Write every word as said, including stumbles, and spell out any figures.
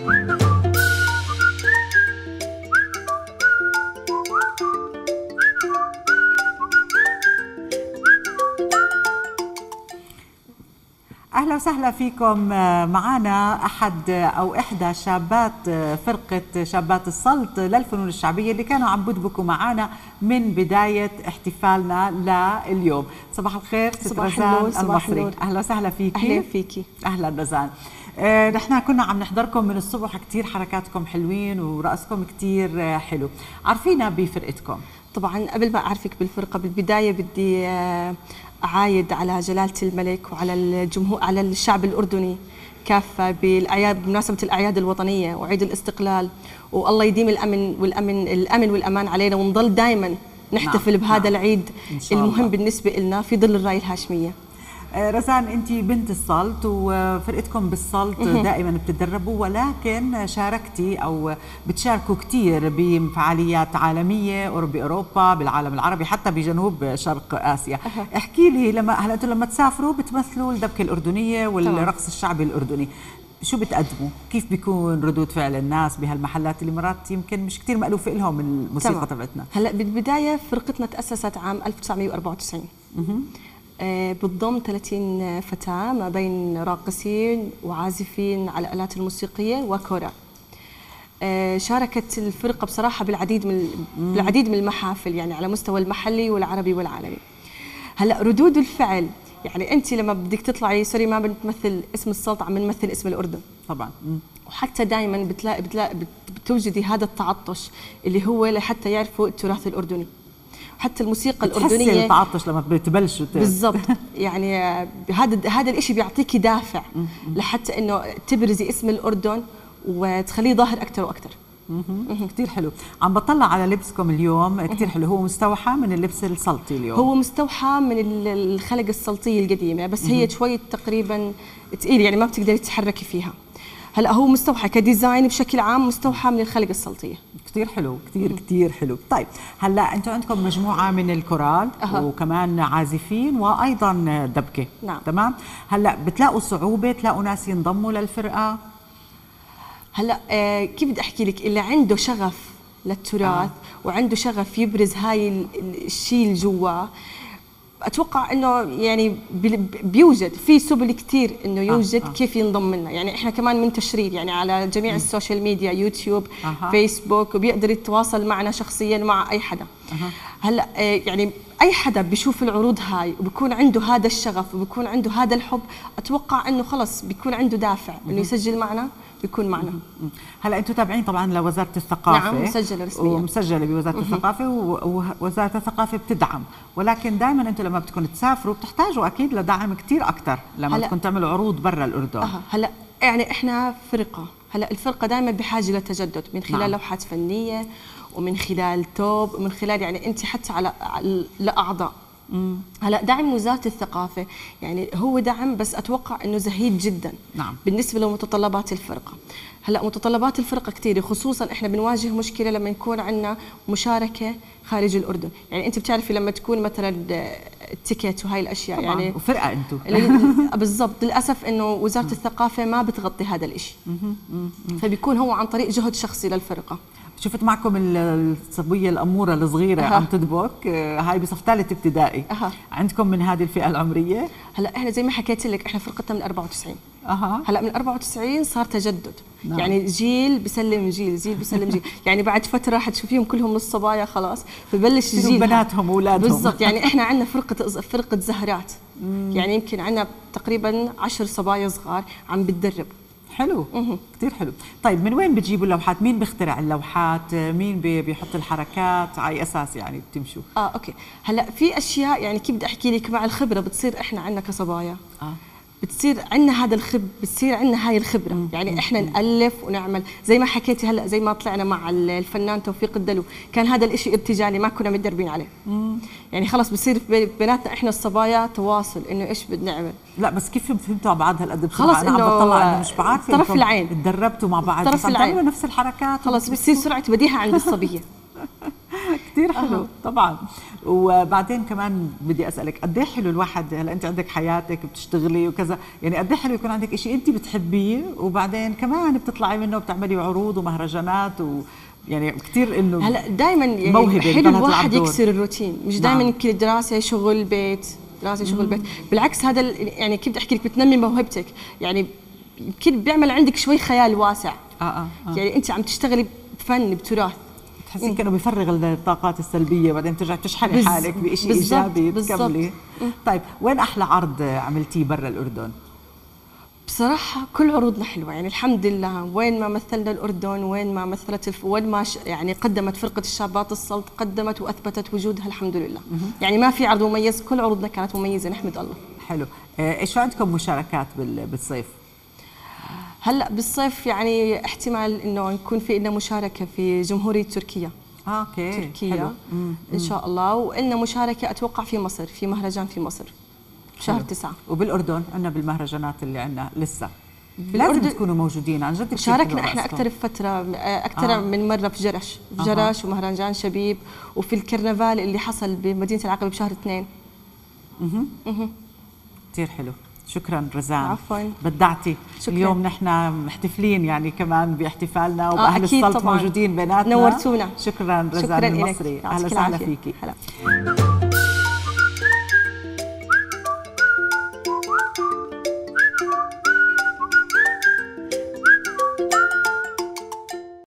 أهلا وسهلا فيكم. معنا أحد أو إحدى شابات فرقة شابات السلط للفنون الشعبية اللي كانوا عم بدبكوا معنا من بداية احتفالنا لليوم. صباح الخير ست رزان المصري، أهلا وسهلا فيكي. أهلا فيكي. أهلا رزان. نحن كنا عم نحضركم من الصبح، كتير حركاتكم حلوين ورأسكم كتير حلو. عارفينا بفرقتكم؟ طبعا قبل ما أعرفك بالفرقة بالبداية بدي أعايد على جلالة الملك وعلى الجمهور، على الشعب الأردني كافة بالأعياد، بمناسبة الأعياد الوطنية وعيد الاستقلال، والله يديم الأمن والأمن الأمن والأمان علينا، ونضل دائما نحتفل نعم. بهذا نعم. العيد المهم الله. بالنسبة لنا في ظل الراية الهاشمية. رزان، انت بنت السلط وفرقتكم بالسلط دائما بتتدربوا، ولكن شاركتي او بتشاركوا كثير بفعاليات عالميه باوروبا، بالعالم العربي، حتى بجنوب شرق اسيا. احكي لي، لما هلا انتم لما تسافروا بتمثلوا الدبكه الاردنيه والرقص الشعبي الاردني، شو بتقدموا؟ كيف بيكون ردود فعل الناس بهالمحلات اللي مرات يمكن مش كثير مألوف لهم الموسيقى تبعتنا؟ هلا بالبدايه فرقتنا تاسست عام ألف وتسعمئة وأربعة وتسعين. بتضم ثلاثين فتاة ما بين راقصين وعازفين على الآلات الموسيقية وكورال. شاركت الفرقة بصراحة بالعديد من بالعديد من المحافل، يعني على مستوى المحلي والعربي والعالمي. هلا ردود الفعل، يعني أنت لما بدك تطلعي سوري ما بنتمثل اسم السلط، عم نمثل اسم الأردن طبعا. وحتى دائما بتلاقي بتلاقي بتوجدي هذا التعطش اللي هو لحتى يعرفوا التراث الأردني. حتى الموسيقى الأردنية التعطش لما بتبلشوا بالضبط، يعني هذا هذا الشيء بيعطيكي دافع لحتى انه تبرزي اسم الأردن وتخليه ظاهر اكثر واكثر. كثير حلو. عم بطلع على لبسكم اليوم، كثير حلو. هو مستوحى من اللبس السلطي اليوم؟ هو مستوحى من الخلق السلطية القديمة، بس هي شوي تقريبا ثقيل، يعني ما بتقدري تتحركي فيها. هلا هو مستوحى كديزاين بشكل عام، مستوحى من الخلق السلطيه. كثير حلو، كثير كثير حلو. طيب هلا انتم عندكم مجموعه من الكورال أه. وكمان عازفين وايضا دبكه. نعم. تمام. هلا بتلاقوا صعوبه تلاقوا ناس ينضموا للفرقه؟ هلا آه كيف بدي احكي لك، اللي عنده شغف للتراث أه. وعنده شغف يبرز هاي الشيء اللي جواه، اتوقع انه يعني بيوجد في سبل كثير انه يوجد آه. كيف ينضم لنا. يعني احنا كمان منتشرين يعني على جميع م. السوشيال ميديا، يوتيوب آه. فيسبوك، وبيقدر يتواصل معنا شخصيا مع اي حدا. آه. هلا يعني اي حدا بيشوف العروض هاي وبكون عنده هذا الشغف وبكون عنده هذا الحب، اتوقع انه خلص بيكون عنده دافع انه يسجل معنا، بيكون معنا. هلا انتم تابعين طبعا لوزاره الثقافه؟ نعم، مسجله رسميا ومسجله بوزاره الثقافه، ووزاره الثقافه بتدعم، ولكن دائما انتم لما بدكم تسافروا بتحتاجوا اكيد لدعم كثير اكثر لما بدكم تعملوا عروض برا الاردن. أه. هلا يعني احنا فرقه، هلا الفرقه دائما بحاجه للتجدد من خلال نعم. لوحات فنيه ومن خلال توب ومن خلال يعني انت حتى على لاعضاء. مم. هلا دعم وزاره الثقافه يعني هو دعم، بس اتوقع انه زهيد جدا نعم. بالنسبه لمتطلبات الفرقه. هلا متطلبات الفرقه كثيره، خصوصا احنا بنواجه مشكله لما يكون عندنا مشاركه خارج الاردن. يعني انت بتعرفي لما تكون مثلا التيكت وهي الاشياء طبعاً. يعني وفرقه انتم بالضبط، للاسف انه وزاره الثقافه ما بتغطي هذا الشيء، فبيكون هو عن طريق جهد شخصي للفرقه. شفت معكم الصبيه الاموره الصغيره أه. عم تدبك، هاي بصف ثالث ابتدائي. أه. عندكم من هذه الفئه العمريه؟ هلا احنا زي ما حكيت لك احنا فرقتنا من أربعة وتسعين. اها. هلا من أربعة وتسعين صار تجدد. نعم. يعني جيل بسلم جيل، جيل بسلم جيل، يعني بعد فتره حتشوفيهم كلهم الصبايا خلاص ببلش جيل بناتهم واولادهم. بالضبط. يعني احنا عندنا فرقه فرقه زهرات، يعني يمكن عندنا تقريبا عشر صبايا صغار عم بتدرب. حلو، كثير حلو. طيب من وين بتجيبوا اللوحات؟ مين بيخترع اللوحات؟ مين بيحط الحركات؟ على اي اساس يعني بتمشوا؟ اه اوكي. هلا في اشياء يعني كيف بدي احكي لك، مع الخبره بتصير احنا عندنا كصبايا اه بتصير عندنا هذا الخب بتصير عندنا هاي الخبره. مم. يعني مم. احنا نالف ونعمل زي ما حكيتي هلا، زي ما طلعنا مع الفنان توفيق الدلو، كان هذا الشيء ارتجالي ما كنا متدربين عليه. مم. يعني خلص بصير بيناتنا احنا الصبايا تواصل انه ايش بدنا نعمل. لا بس كيف فهمتوا على بعض هالقد؟ خلص انا عم بطلع انه مش بعرف طرف العين تدربتوا مع بعض طرف العين نفس الحركات، خلص بتصير سرعه بديهه عند الصبيه. كثير حلو أه. طبعا. وبعدين كمان بدي اسالك قد ايه حلو الواحد، هلا انت عندك حياتك بتشتغلي وكذا، يعني قد ايه حلو يكون عندك شيء انت بتحبيه وبعدين كمان بتطلعي منه وبتعملي عروض ومهرجانات و يعني كثير انه هلا دائما يعني حلو الواحد يكسر الروتين، مش دائما نعم. كل دراسه شغل بيت دراسه شغل بيت، بالعكس هذا يعني كيف بدي احكي لك بتنمي موهبتك، يعني كيف بيعمل عندك شوي خيال واسع. آه آه آه. يعني انت عم تشتغلي بفن بتراث، تحسين كانه بيفرغ الطاقات السلبيه وبعدين بترجعي بتشحني حالك بشيء ايجابي تكملي. طيب وين احلى عرض عملتيه برا الاردن؟ بصراحة كل عروضنا حلوة، يعني الحمد لله وين ما مثلنا الأردن، وين ما مثلت الف... وين ما ش... يعني قدمت فرقة الشابات السلط قدمت وأثبتت وجودها الحمد لله. يعني ما في عرض مميز، كل عروضنا كانت مميزة نحمد الله. حلو. ايش شو عندكم مشاركات بال... بالصيف؟ هلا بالصيف يعني احتمال انه يكون في لنا مشاركة في جمهورية تركيا. اه اوكي تركيا حلو. ان شاء الله، وإلنا مشاركة اتوقع في مصر، في مهرجان في مصر شهر تسعة. وبالأردن عندنا بالمهرجانات اللي عندنا لسه لازم تكونوا موجودين عن جد. شاركنا احنا اكثر بفتره اكثر آه. من مره في جرش في جرش آه. ومهرجان شبيب، وفي الكرنفال اللي حصل بمدينه العقبه بشهر اثنين. اها اها كثير حلو. شكرا رزان، عفوا بدعتي. شكرا. اليوم نحن محتفلين يعني كمان باحتفالنا وبأهل آه السلط موجودين بيناتنا. نورتونا. شكرا رزان المصري، اهلا وسهلا فيكي. هلا.